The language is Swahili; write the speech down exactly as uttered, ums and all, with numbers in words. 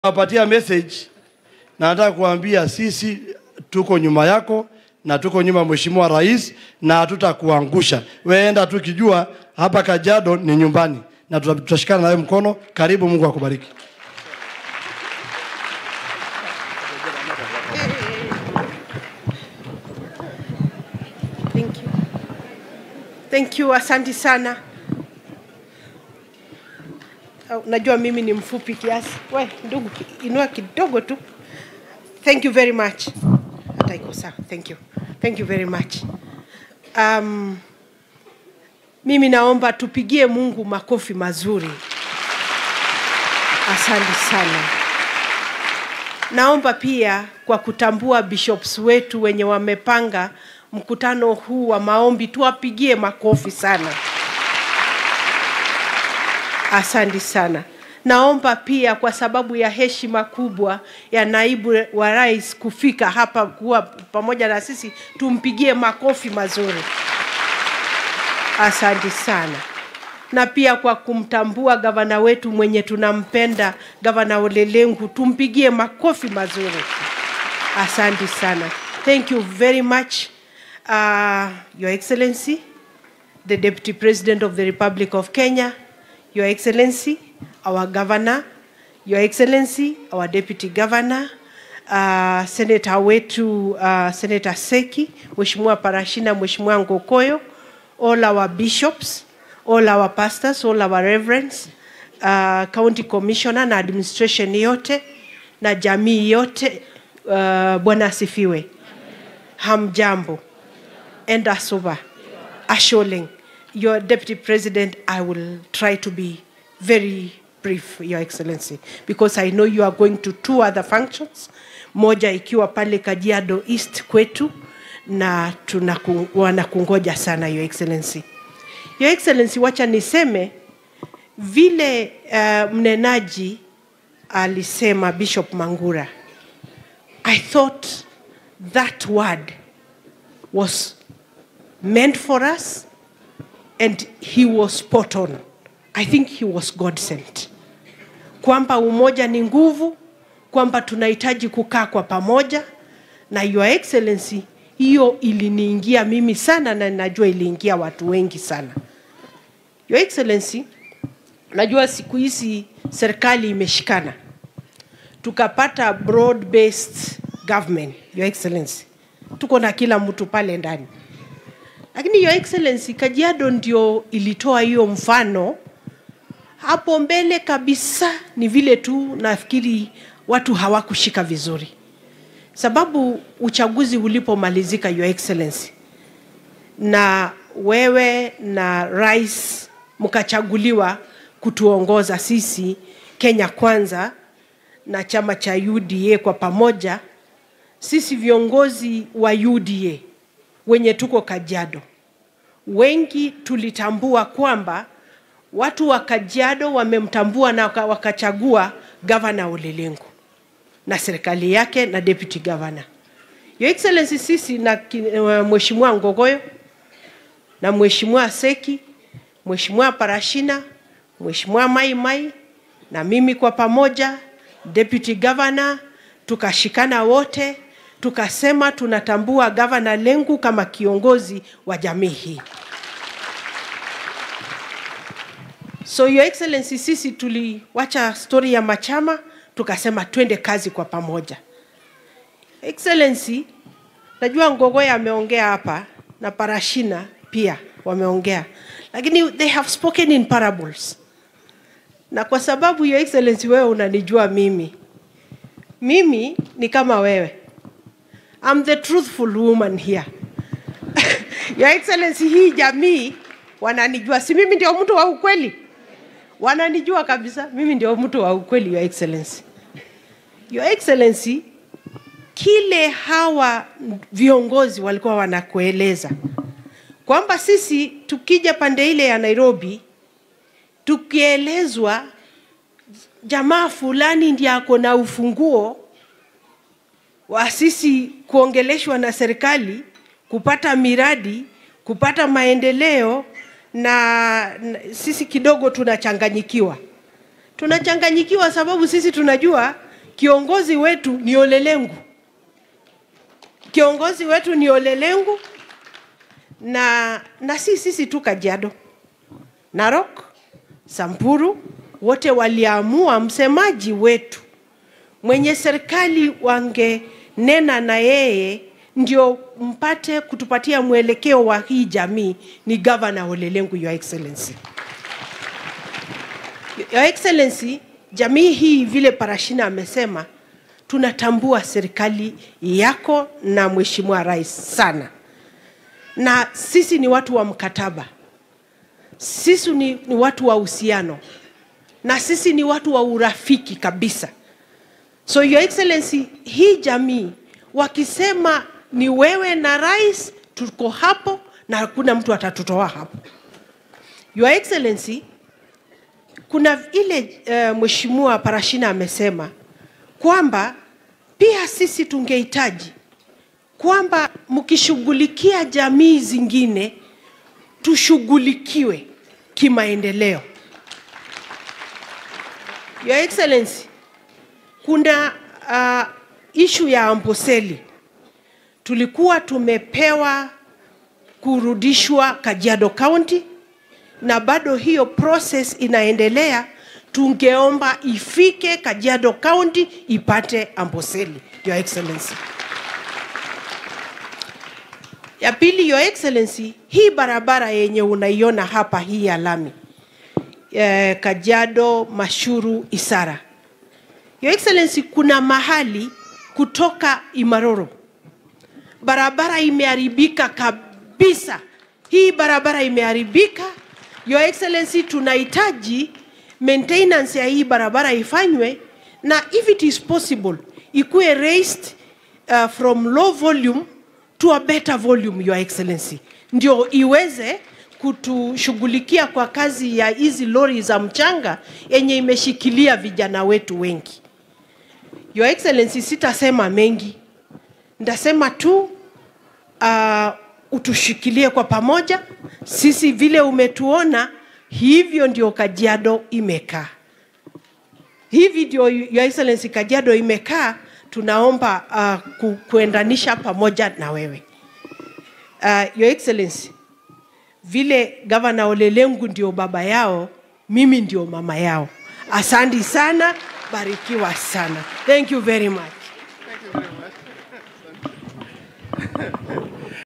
Napatia message na nataka kuambia sisi tuko nyuma yako na tuko nyuma Mheshimiwa Rais na hatutakuangusha. Wewe enda tukijua hapa Kajiado ni nyumbani na tutashikana nawe mkono. Karibu, Mungu akubariki. Thank you. Thank you, asante sana. Najua mimi ni mfupi kiasi. We, ndugu, inua kidogo tu. Thank you very much. Hata iko sawa. Thank you. Thank you very much. Um, mimi naomba tupigie Mungu makofi mazuri. Asante sana. Naomba pia kwa kutambua bishops wetu wenye wamepanga mkutano huu wa maombi, tuwapigie makofi sana. Asante sana. Naomba pia kwa sababu ya heshima kubwa ya naibu wa rais kufika hapa kuwa pamoja na sisi, tumpigie makofi mazuri. Asante sana. Na pia kwa kumtambua gavana wetu mwenye tunampenda, Gavana Ole Lenku, tumpigie makofi mazuri. Asante sana. Thank you very much, uh, Your Excellency, the Deputy President of the Republic of Kenya, Your Excellency, our Governor, Your Excellency, our Deputy Governor, uh, Senator wetu, uh, Senator Seki, Mheshimiwa Parashina, Mheshimiwa Ngokoyo, all our bishops, all our pastors, all our reverends, uh, county commissioner na administration yote, na jamii yote, uh, Bwana asifiwe. Hamjambo. Enda soba. Asholing. Your Deputy President, I will try to be very brief, Your Excellency, because I know you are going to two other functions. Moja ikiwa pale Kajiado East kwetu, na tunakungoja sana, Your Excellency. Your Excellency, wacha niseme vile uh, mnenaji alisema Bishop Mangura. I thought that word was meant for us, and he was spot on. I think he was God sent. Kwamba umoja ni nguvu, kwamba tunahitaji kukaa kwa pamoja, na Your Excellency, hiyo iliniingia mimi sana na najua iliingia watu wengi sana. Your Excellency, najua siku hizi serikali imeshikana. Tukapata broad based government, Your Excellency. Tuko na kila mtu pale ndani. Lakini Your Excellency, Kajiado ndio ilitoa hiyo mfano. Hapo mbele kabisa ni vile tu nafikiri watu hawakushika vizuri. Sababu uchaguzi ulipomalizika, Your Excellency, na wewe na rais mkachaguliwa kutuongoza sisi Kenya Kwanza na chama cha U D A kwa pamoja, sisi viongozi wa U D A wenye tuko Kajiado, wengi tulitambua kwamba watu wa Kajiado wamemtambua na wakachagua Governor Ole Lenku na serikali yake na Deputy Governor. Your Excellency, sisi na Mheshimiwa Ngokoyo na Mheshimiwa Seki, Mheshimiwa Parashina, Mheshimiwa Mai Mai na mimi kwa pamoja, Deputy Governor, tukashikana wote, tukasema tunatambua Governor Lenku kama kiongozi wa jamii hii. So Your Excellency, sisi tuliwacha story ya machama, tukasema twende kazi kwa pamoja. Excellency, najua Ngogoya ameongea hapa na Parashina pia wameongea, lakini they have spoken in parables. Na kwa sababu Your Excellency wewe unanijua mimi, mimi ni kama wewe. I'm the truthful woman here. Your Excellency, hii jamii wananijua, si mimi ndio mtu wa ukweli? Wananijua kabisa, mimi ndio mtu wa ukweli, Your Excellency. Your Excellency, kile hawa viongozi walikuwa wanakueleza kwamba sisi tukija pande ile ya Nairobi, tukielezwa jamaa fulani ndiye ako na ufunguo wa sisi kuongeleshwa na serikali, kupata miradi, kupata maendeleo, na, na sisi kidogo tunachanganyikiwa. Tunachanganyikiwa sababu sisi tunajua kiongozi wetu ni Olelengu. Kiongozi wetu ni Olelengu na na sisi sisi tu Kajiado, Narok, Samburu wote waliamua msemaji wetu mwenye serikali wange nena na yeye ndio mpate kutupatia mwelekeo wa hii jamii ni Governor Olelengu, Your Excellency. Your Excellency, jamii hii vile Parashina amesema, tunatambua serikali yako na Mheshimiwa Rais sana. Na sisi ni watu wa mkataba. Sisi ni, ni watu wa uhusiano. Na sisi ni watu wa urafiki kabisa. So Your Excellency, hii jamii wakisema ni wewe na Rais, tuko hapo na hakuna mtu atatutoa hapo. Your Excellency, kuna ile uh, Mheshimiwa Parashina amesema kwamba pia sisi tungehitaji kwamba mkishughulikia jamii zingine tushughulikiwe kimaendeleo. Your Excellency, kuna uh, issue ya Amboseli. Tulikuwa tumepewa kurudishwa Kajiado County na bado hiyo process inaendelea. Tungeomba ifike Kajiado County ipate Amboseli, Your Excellency. Ya pili, Your Excellency, hii barabara yenye unaiona hapa hii ya lami, eh, Kajiado, Mashuru, Isara. Your Excellency, kuna mahali kutoka Imaroro barabara imeharibika kabisa. Hii barabara imeharibika. Your Excellency, tunahitaji maintenance ya hii barabara ifanywe, na if it is possible ikuwe raised uh, from low volume to a better volume, Your Excellency, ndio iweze kutushughulikia kwa kazi ya hizi lori za mchanga yenye imeshikilia vijana wetu wengi. Your Excellency, sitasema mengi. Ndasema tu uh, utushikilie kwa pamoja. Sisi vile umetuona, hivyo ndio Kajiado imekaa. Hivi ndio Your Excellency Kajiado imekaa. Tunaomba uh, ku, kuendanisha pamoja na wewe. Uh, Your Excellency, vile Governor Olelengu ndio baba yao, mimi ndio mama yao. Asante sana, barikiwa sana. Thank you very much. Thank you very much.